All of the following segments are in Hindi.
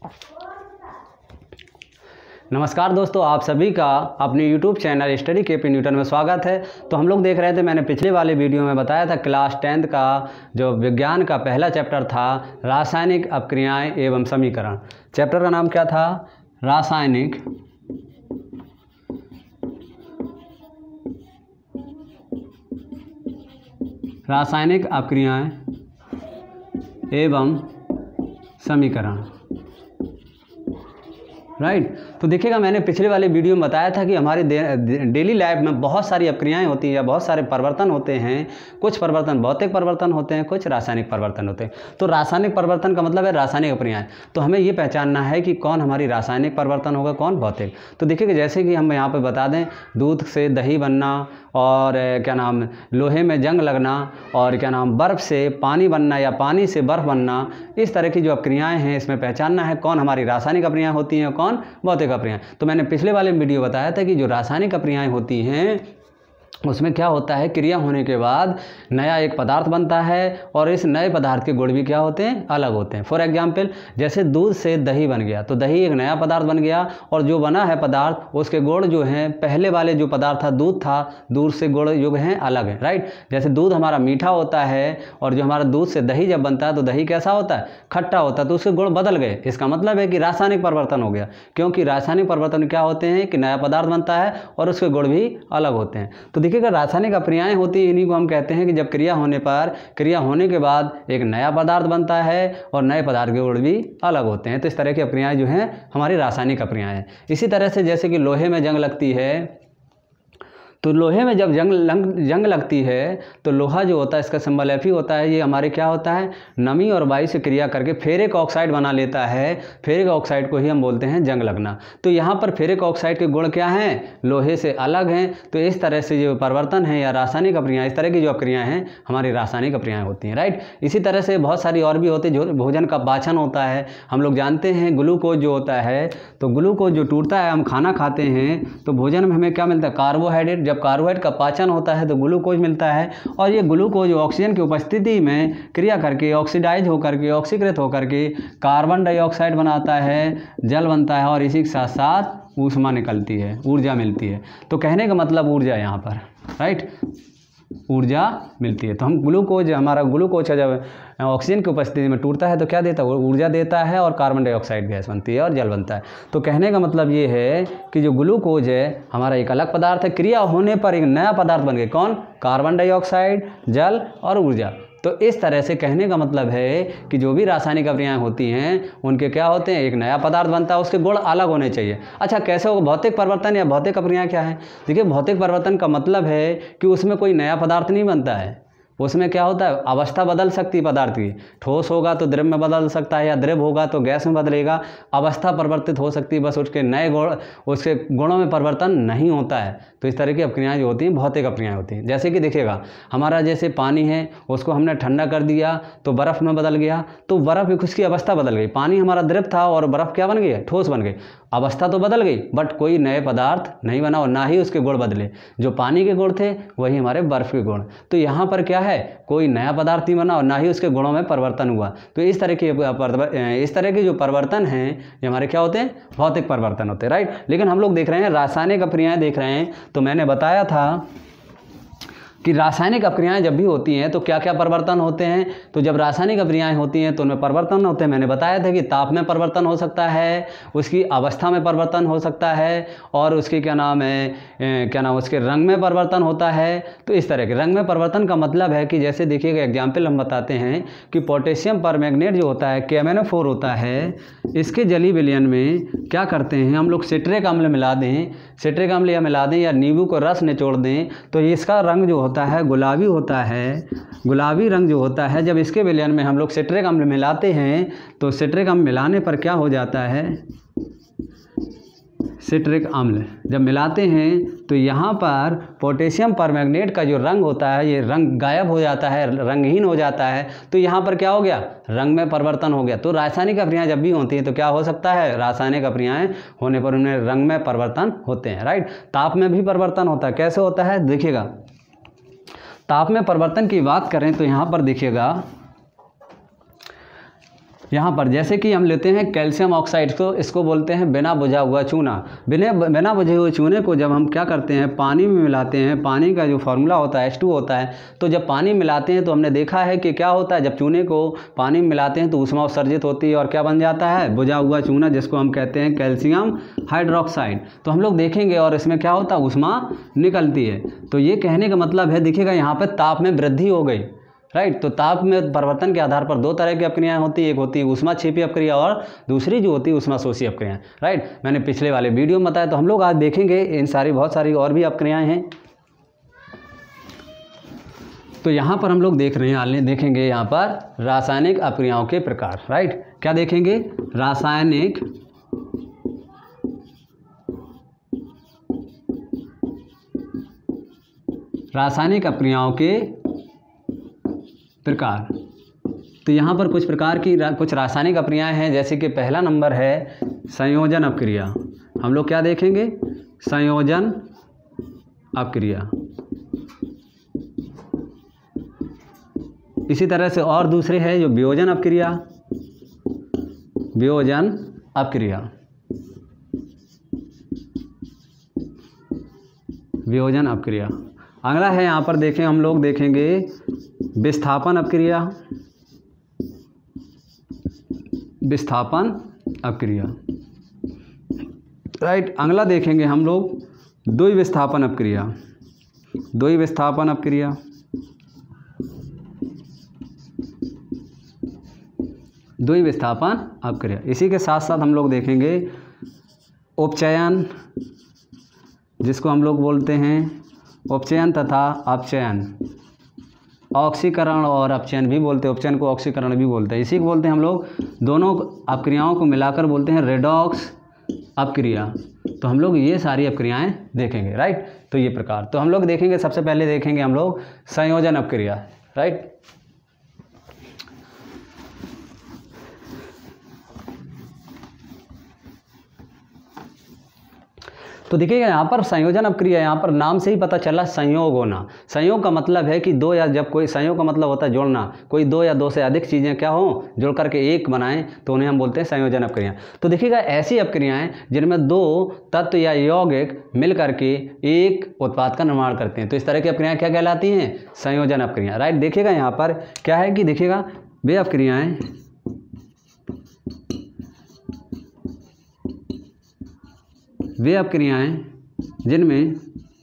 नमस्कार दोस्तों, आप सभी का अपने YouTube channel study KP Newton में स्वागत है। तो हम लोग देख रहे थे, मैंने पिछले वाले वीडियो में बताया था क्लास 10th का जो विज्ञान का पहला चैप्टर था रासायनिक अपक्रियाएं एवं समीकरण। चैप्टर का नाम क्या था? रासायनिक अपक्रियाएं एवं समीकरण, राइट। तो देखिएगा, मैंने पिछले वाले वीडियो में बताया था कि हमारी डेली लाइफ में बहुत सारी अपक्रियाएं होती हैं या बहुत सारे परिवर्तन होते हैं। कुछ परिवर्तन भौतिक परिवर्तन होते हैं, कुछ रासायनिक परिवर्तन होते हैं। तो रासायनिक परिवर्तन का मतलब है रासायनिक अपक्रियाएं। तो हमें ये पहचानना है कि कौन हमारी रासायनिक परिवर्तन होगा, कौन भौतिक। तो देखिएगा, जैसे कि हम यहाँ पर बता दें, दूध से दही बनना और लोहे में जंग लगना और बर्फ़ से पानी बनना या पानी से बर्फ़ बनना, इस तरह की जो अपक्रियाएं हैं, इसमें पहचानना है कौन हमारी रासायनिक अपक्रियाएं होती हैं और कौन भौतिक अपक्रियाएं। तो मैंने पिछले वाले वीडियो बताया था कि जो रासायनिक अपक्रियाएं होती हैं उसमें क्या होता है, क्रिया होने के बाद नया एक पदार्थ बनता है और इस नए पदार्थ के गुण भी क्या होते हैं, अलग होते हैं। फॉर एग्जांपल, जैसे दूध से दही बन गया, तो दही एक नया पदार्थ बन गया और जो बना है पदार्थ उसके गुण जो हैं, पहले वाले जो पदार्थ था दूध से गुण जो हैं अलग हैं, राइट। जैसे दूध हमारा मीठा होता है और जो हमारा दूध से दही जब बनता है तो दही कैसा होता है, खट्टा होता है, तो उसके गुण बदल गए। इसका मतलब है कि रासायनिक परिवर्तन हो गया, क्योंकि रासायनिक परिवर्तन क्या होते हैं कि नया पदार्थ बनता है और उसके गुण भी अलग होते हैं। तो देखिएगा, रासायनिक अपक्रियाएं होती हैं, इन्हीं को हम कहते हैं कि जब क्रिया होने के बाद एक नया पदार्थ बनता है और नए पदार्थ के गुण भी अलग होते हैं। तो इस तरह की अपक्रियाएं जो हैं हमारी रासायनिक अपक्रियाएं हैं। इसी तरह से जैसे कि लोहे में जंग लगती है, तो लोहे में जब जंग लगती है तो लोहा जो होता है, इसका सिंबल Fe होता है। ये हमारे क्या होता है, नमी और वायु से क्रिया करके फेरिक ऑक्साइड बना लेता है। फेरिक ऑक्साइड को ही हम बोलते हैं जंग लगना। तो यहाँ पर फेरिक ऑक्साइड के गुण क्या हैं, लोहे से अलग हैं। तो इस तरह से जो परिवर्तन है या रासायनिक अपक्रियाएं, इस तरह की जो अपक्रियाएं हैं हमारी रासायनिक अपक्रियाएं होती हैं, राइट। इसी तरह से बहुत सारी और भी होती है। जो भोजन का पाचन होता है, हम लोग जानते हैं ग्लूकोज जो होता है, तो ग्लूकोज जो टूटता है, हम खाना खाते हैं तो भोजन में हमें क्या मिलता है, कार्बोहाइड्रेट। जब कार्बोहाइड्रेट का पाचन होता है तो ग्लूकोज मिलता है और ये ग्लूकोज ऑक्सीजन की उपस्थिति में क्रिया करके ऑक्सीडाइज होकर के, ऑक्सीकृत होकर के कार्बन डाइऑक्साइड बनाता है, जल बनता है और इसी के साथ साथ ऊष्मा निकलती है, ऊर्जा मिलती है। तो कहने का मतलब ऊर्जा यहाँ पर, राइट, ऊर्जा मिलती है। तो हम हमारा ग्लूकोज जब ऑक्सीजन की उपस्थिति में टूटता है तो क्या देता है, वो ऊर्जा देता है और कार्बन डाइऑक्साइड गैस बनती है और जल बनता है। तो कहने का मतलब ये है कि जो ग्लूकोज है हमारा एक अलग पदार्थ है, क्रिया होने पर एक नया पदार्थ बन गए, कौन, कार्बन डाइऑक्साइड, जल और ऊर्जा। तो इस तरह से कहने का मतलब है कि जो भी रासायनिक अपक्रियाएं होती हैं उनके क्या होते हैं, एक नया पदार्थ बनता है, उसके गुण अलग होने चाहिए। अच्छा, कैसे होगा भौतिक परिवर्तन या भौतिक अपक्रियाएं क्या है? देखिए, भौतिक परिवर्तन का मतलब है कि उसमें कोई नया पदार्थ नहीं बनता है। उसमें क्या होता है, अवस्था बदल सकती है पदार्थ की। ठोस होगा तो द्रव में बदल सकता है या द्रव होगा तो गैस में बदलेगा। अवस्था परिवर्तित हो सकती है, बस उसके नए गुण, उसके गुणों में परिवर्तन नहीं होता है। तो इस तरह की अपक्रियाएं जो होती हैं भौतिक अपक्रियाएं होती हैं। जैसे कि देखिएगा, हमारा जैसे पानी है, उसको हमने ठंडा कर दिया तो बर्फ़ में बदल गया, तो बर्फ़ उसकी अवस्था बदल गई। पानी हमारा द्रव था और बर्फ़ क्या बन गई, ठोस बन गई। अवस्था तो बदल गई बट कोई नए पदार्थ नहीं बना और ना ही उसके गुण बदले। जो पानी के गुण थे वही हमारे बर्फ़ के गुण। तो यहाँ पर क्या है, कोई नया पदार्थ नहीं बना और ना ही उसके गुणों में परिवर्तन हुआ। तो इस तरह के जो परिवर्तन हैं ये हमारे क्या होते हैं, भौतिक परिवर्तन होते हैं, राइट। लेकिन हम लोग देख रहे हैं रासायनिक अपक्रियाएं देख रहे हैं। तो मैंने बताया था कि रासायनिक अपक्रियाएं जब भी होती हैं तो क्या क्या परिवर्तन होते हैं। तो जब रासायनिक अपक्रियाएं होती हैं तो उनमें परिवर्तन होते हैं। मैंने बताया था कि ताप में परिवर्तन हो सकता है, उसकी अवस्था में परिवर्तन हो सकता है और उसकी उसके रंग में परिवर्तन होता है। तो इस तरह के रंग में परिवर्तन का मतलब है कि जैसे देखिएगा, एग्जाम्पल हम बताते हैं कि पोटेशियम परमैंगनेट जो होता है, KMnO4 होता है, इसके जली विलयन में क्या करते हैं हम लोग, सिट्रिक अम्ल मिला दें या नींबू को रस निचोड़ दें तो इसका रंग जो होता है गुलाबी होता है। गुलाबी रंग जो होता है, जब इसके विलयन में हम लोग सिट्रिक अम्ल मिलाते हैं तो सिट्रिक अम्ल मिलाने पर क्या हो जाता है, सिट्रिक अम्ल जब मिलाते हैं तो यहाँ पर पोटेशियम परमैंगनेट का जो रंग होता है ये रंग गायब हो जाता है, रंगहीन हो जाता है। तो यहाँ पर क्या हो गया, रंग में परिवर्तन हो गया। तो रासायनिक अपक्रियाएं जब भी होती हैं तो क्या हो सकता है, रासायनिक अपक्रियाएं होने पर उनमें रंग में परिवर्तन होते हैं, राइट। ताप में भी परिवर्तन होता है। कैसे होता है, देखिएगा, ताप में परिवर्तन की बात करें तो यहाँ पर देखिएगा, यहाँ पर जैसे कि हम लेते हैं कैल्शियम ऑक्साइड को, इसको बोलते हैं बिना बुझा हुआ चूना। बिना बुझे हुए चूने को जब हम क्या करते हैं, पानी में मिलाते हैं, पानी का जो फार्मूला होता है H2 होता है, तो जब पानी मिलाते हैं तो हमने देखा है कि क्या होता है, जब चूने को पानी में मिलाते हैं तो ऊष्मा उत्सर्जित होती है और क्या बन जाता है, बुझा हुआ चूना, जिसको हम कहते हैं कैल्शियम हाइड्रोक्साइड। तो हम लोग देखेंगे और इसमें क्या होता है, ऊष्मा निकलती है। तो ये कहने का मतलब है, देखिएगा यहाँ पर ताप में वृद्धि हो गई, राइट। तो ताप में परिवर्तन के आधार पर दो तरह की अपक्रियाएं होती है, एक होती है ऊष्माक्षेपी अपक्रिया और दूसरी जो होती है ऊष्माशोषी अपक्रियाएं, राइट। मैंने पिछले वाले वीडियो में बताया। तो हम लोग आज देखेंगे इन सारी बहुत सारी और भी अपक्रियाएं हैं। तो यहाँ पर हम लोग देखेंगे यहाँ पर रासायनिक अपक्रियाओं के प्रकार, राइट। क्या देखेंगे, रासायनिक अपक्रियाओं के प्रकार। तो यहाँ पर कुछ प्रकार की कुछ रासायनिक अपक्रियाएं हैं, जैसे कि पहला नंबर है संयोजन अपक्रिया। हम लोग क्या देखेंगे, संयोजन अपक्रिया। इसी तरह से और दूसरे है जो वियोजन अपक्रिया, वियोजन अपक्रिया, वियोजन अपक्रिया। अगला है यहाँ पर देखें, हम लोग देखेंगे विस्थापन अपक्रिया, विस्थापन अपक्रिया, राइट। अगला देखेंगे हम लोग द्विविस्थापन अपक्रिया, द्विविस्थापन अपक्रिया, द्विविस्थापन अपक्रिया। इसी के साथ साथ हम लोग देखेंगे उपचयन, जिसको हम लोग बोलते हैं उपचयन तथा अपचयन, ऑक्सीकरण और अपचयन भी बोलते हैं, उपचयन को ऑक्सीकरण भी बोलते हैं। इसी को बोलते हैं हम लोग, दोनों अपक्रियाओं को मिलाकर बोलते हैं रेडॉक्स अपक्रिया। तो हम लोग ये सारी अपक्रियाएं देखेंगे, राइट। तो ये प्रकार, तो हम लोग देखेंगे, सबसे पहले देखेंगे हम लोग संयोजन अपक्रिया, राइट। तो देखिएगा यहाँ पर संयोजन अपक्रिया, यहाँ पर नाम से ही पता चला संयोग होना। संयोग का मतलब है कि दो या, जब कोई संयोग का मतलब होता है जोड़ना, कोई दो या दो से अधिक चीज़ें क्या हो, जोड़ करके एक बनाएं, तो उन्हें हम बोलते हैं संयोजन अपक्रिया। तो देखिएगा ऐसी अपक्रियाएं जिनमें दो तत्व या यौगिक मिल करके एक उत्पाद का निर्माण करते हैं, तो इस तरह की अपक्रियाएं क्या कहलाती हैं, संयोजन अपक्रिया, राइट। देखिएगा यहाँ पर क्या है कि देखिएगा वे अपक्रियाएं जिनमें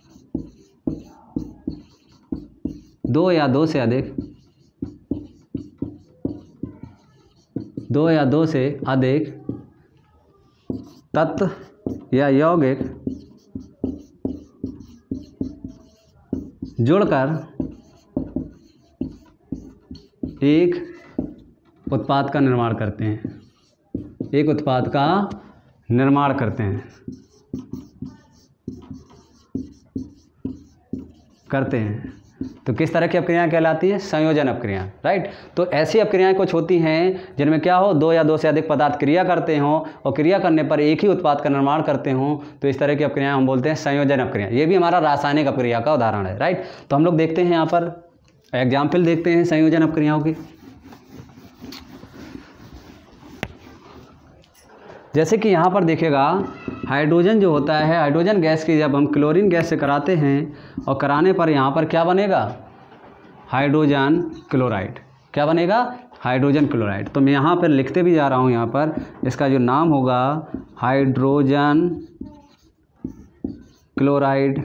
दो या दो से अधिक तत्व या यौगिक जोड़कर एक उत्पाद का निर्माण करते हैं, एक उत्पाद का निर्माण करते हैं। तो किस तरह की अपक्रियाएं कहलाती है, संयोजन अपक्रियाएं, राइट। तो ऐसी अपक्रियाएं कुछ होती हैं जिनमें क्या हो, दो या दो से अधिक पदार्थ क्रिया करते हों और क्रिया करने पर एक ही उत्पाद का निर्माण करते हों, तो इस तरह की अपक्रियाएं हम बोलते हैं संयोजन अपक्रिया। ये भी हमारा रासायनिक अपक्रिया का उदाहरण है, राइट। तो हम लोग देखते हैं यहाँ पर एग्जाम्पल देखते हैं संयोजन अपक्रियाओं की। जैसे कि यहाँ पर देखिएगा हाइड्रोजन जो होता है, हाइड्रोजन गैस की जब हम क्लोरीन गैस से कराते हैं और कराने पर यहाँ पर क्या बनेगा, हाइड्रोजन क्लोराइड। क्या बनेगा, हाइड्रोजन क्लोराइड। तो मैं यहाँ पर लिखते भी जा रहा हूँ, यहाँ पर इसका जो नाम होगा हाइड्रोजन क्लोराइड,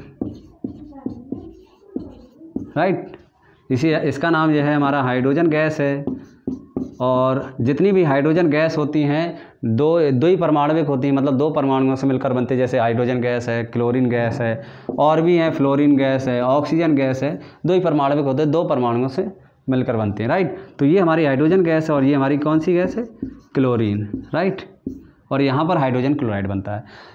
राइट। इसका नाम जो है हमारा हाइड्रोजन गैस है। और जितनी भी हाइड्रोजन गैस होती हैं दो ही परमाणविक होती हैं, मतलब दो परमाणुओं से मिलकर बनते हैं। जैसे हाइड्रोजन गैस है, क्लोरीन गैस है, और भी है फ्लोरीन गैस है, ऑक्सीजन गैस है, दो ही परमाणविक होते हैं, दो परमाणुओं से मिलकर बनते हैं, राइट। तो ये हमारी हाइड्रोजन गैस है और ये हमारी कौन सी गैस है, क्लोरीन, राइट। और यहाँ पर हाइड्रोजन क्लोराइड बनता है।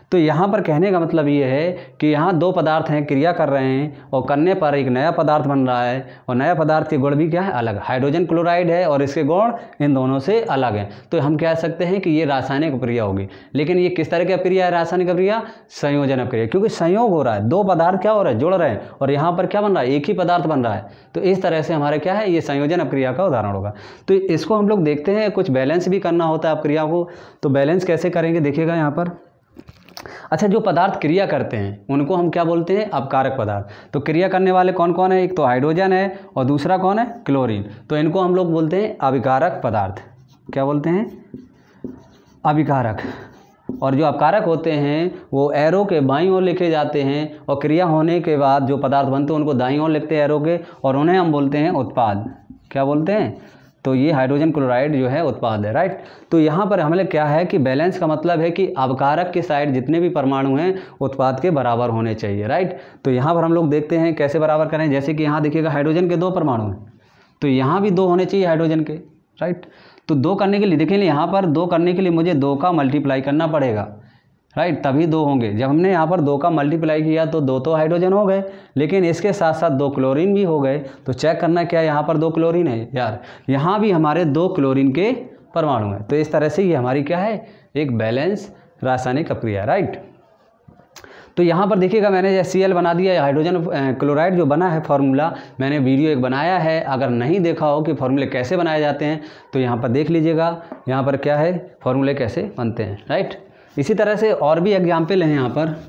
तो यहाँ पर कहने का मतलब ये है कि यहाँ दो पदार्थ हैं, क्रिया कर रहे हैं और करने पर एक नया पदार्थ बन रहा है और नया पदार्थ के गुण भी क्या है, अलग। हाइड्रोजन क्लोराइड है और इसके गुण इन दोनों से अलग हैं। तो हम कह सकते हैं कि ये रासायनिक अभिक्रिया होगी। लेकिन ये किस तरह की अभिक्रिया है रासायनिक अभिक्रिया? संयोजन अभिक्रिया, क्योंकि संयोग हो रहा है, दो पदार्थ क्या हो रहा है, जुड़ रहे हैं और यहाँ पर क्या बन रहा है, एक ही पदार्थ बन रहा है। तो इस तरह से हमारे क्या है, ये संयोजन अभिक्रिया का उदाहरण होगा। तो इसको हम लोग देखते हैं, कुछ बैलेंस भी करना होता है अभिक्रिया को। तो बैलेंस कैसे करेंगे देखिएगा यहाँ पर। अच्छा, जो पदार्थ क्रिया करते हैं उनको हम क्या बोलते हैं, अपकारक पदार्थ। तो क्रिया करने वाले कौन कौन है, एक तो हाइड्रोजन है और दूसरा कौन है, क्लोरीन। तो इनको हम लोग बोलते हैं अभिकारक पदार्थ। क्या बोलते हैं, अभिकारक। और जो अपकारक होते हैं वो एरो के बाईं ओर लिखे जाते हैं और क्रिया होने के बाद जो पदार्थ बनते हैं उनको दाईं ओर लिखते हैं एरो के, और उन्हें हम बोलते हैं उत्पाद। क्या बोलते हैं, तो ये हाइड्रोजन क्लोराइड जो है उत्पाद है, राइट। तो यहाँ पर हमें क्या है कि बैलेंस का मतलब है कि अवकारक के साइड जितने भी परमाणु हैं उत्पाद के बराबर होने चाहिए, राइट। तो यहाँ पर हम लोग देखते हैं कैसे बराबर करें। जैसे कि यहाँ देखिएगा हाइड्रोजन के दो परमाणु हैं, तो यहाँ भी दो होने चाहिए हाइड्रोजन के, राइट। तो दो करने के लिए देखिए, यहाँ पर दो करने के लिए मुझे दो का मल्टीप्लाई करना पड़ेगा, राइट, तभी दो होंगे। जब हमने यहाँ पर दो का मल्टीप्लाई किया तो दो तो हाइड्रोजन हो गए, लेकिन इसके साथ साथ दो क्लोरीन भी हो गए। तो चेक करना क्या, यहाँ पर दो क्लोरीन है यार, यहाँ भी हमारे दो क्लोरीन के परमाणु हैं। तो इस तरह से ये हमारी क्या है, एक बैलेंस रासायनिक अभिक्रिया, राइट। तो यहाँ पर देखिएगा मैंने HCl बना दिया, हाइड्रोजन क्लोराइड जो बना है फार्मूला, मैंने वीडियो एक बनाया है। अगर नहीं देखा हो कि फार्मूले कैसे बनाए जाते हैं तो यहाँ पर देख लीजिएगा, यहाँ पर क्या है, फार्मूले कैसे बनते हैं, राइट। इसी तरह से और भी एग्जाम्पल हैं यहाँ पर।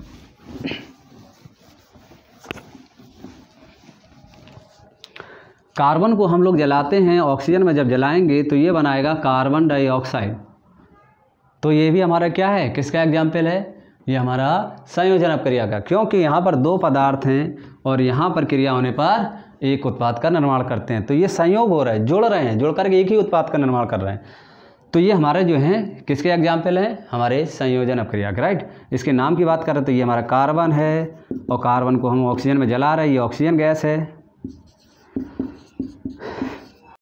कार्बन को हम लोग जलाते हैं, ऑक्सीजन में जब जलाएंगे तो ये बनाएगा कार्बन डाइऑक्साइड। तो ये भी हमारा क्या है, किसका एग्जाम्पल है, ये हमारा संयोजन अभिक्रिया का, क्योंकि यहाँ पर दो पदार्थ हैं और यहाँ पर क्रिया होने पर एक उत्पाद का निर्माण करते हैं। तो ये संयोग हो रहा है, जुड़ रहे हैं, जुड़ करके एक ही उत्पाद का निर्माण कर रहे हैं। तो ये हमारे जो हैं किसके एग्जाम्पल हैं, हमारे संयोजन अभिक्रिया के, राइट। इसके नाम की बात करें तो ये हमारा कार्बन है और कार्बन को हम ऑक्सीजन में जला रहे हैं, ये ऑक्सीजन गैस है,